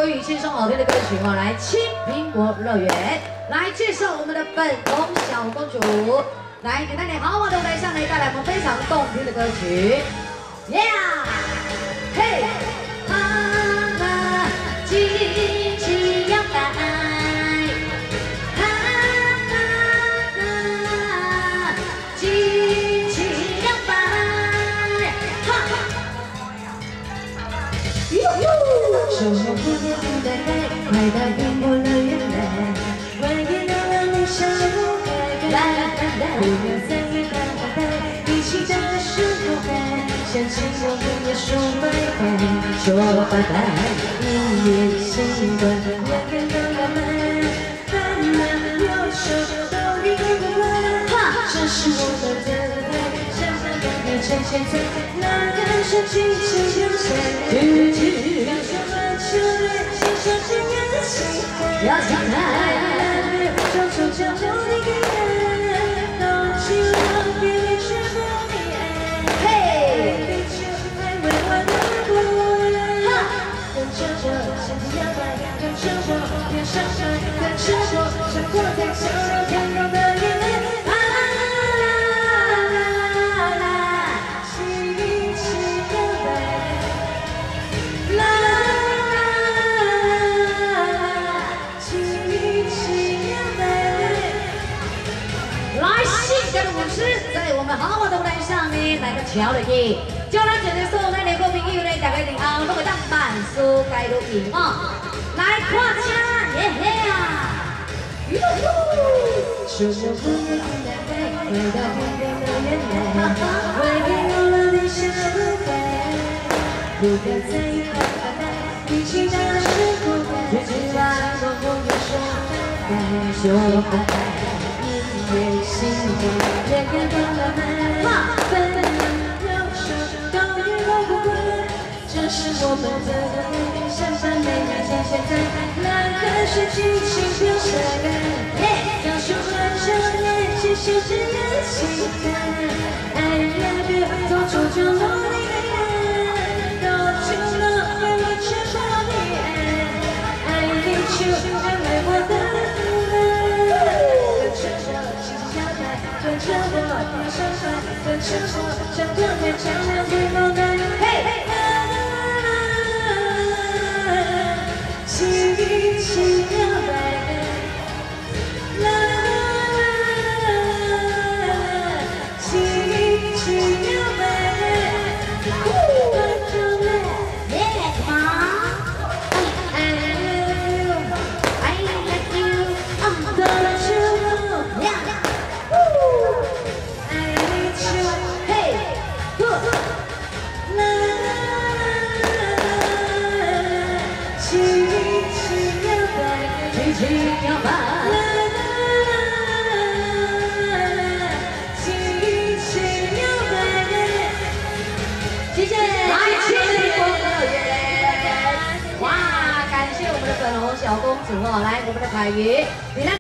国语轻松好听的歌曲哦，来青苹果乐园，来介绍我们的粉红小公主，来给大家好好的来上来带来我们非常动听的歌曲 ，Yeah， 嘿，哈啦，叽叽摇摆，哈啦啦，叽叽摇摆，哈。 守候不变的等待，快到苹果乐园来，欢迎到了你笑容开开，不要再与他等待，一起的时候还想起我们也说拜拜，说拜拜，音乐心断，两个都要买，烦恼忧愁都一个个来，这是我们的爱，想想感觉趁现在，哪个是尽情留下来？要强来，双手交流的爱，动情了别去不你爱，嘿，地球还未完的过来，跟着我，身体摇摆，跟着我，别伤害，跟着我，像火在烧热天空的眼泪。 在我们好好的舞台上面来个桥的去，叫咱一个所有咱的好朋友呢，大家以后都会当万事皆如意哦。来看车，耶嘿啊！哟哟，守候不变的等待，快到苹果乐园来，欢迎我们的小鹿孩，不要再一块等待，一起大声呼喊，最起码我不要说拜拜，说拜拜。 心动，两个都浪漫，纷纷忧愁都与我无关。这是我们的爱，想象每秒见现在，哪个是激情留下来？要说完就也继续这样心甘，爱要别做出就努力爱，多久了为我全部你爱，爱你就成为我的。 跟着我，别伤害，跟着我，像光天照亮天空的嘿，轻轻摇摆，啦啦，轻轻摇摆，关注我，耶妈 ，I love you，I love you，don't you know？ 轻轻摇摆，轻轻摇摆。谢谢，来青苹果乐园。哇，感谢我们的粉红小公主哦，来我们的凯瑜，你来。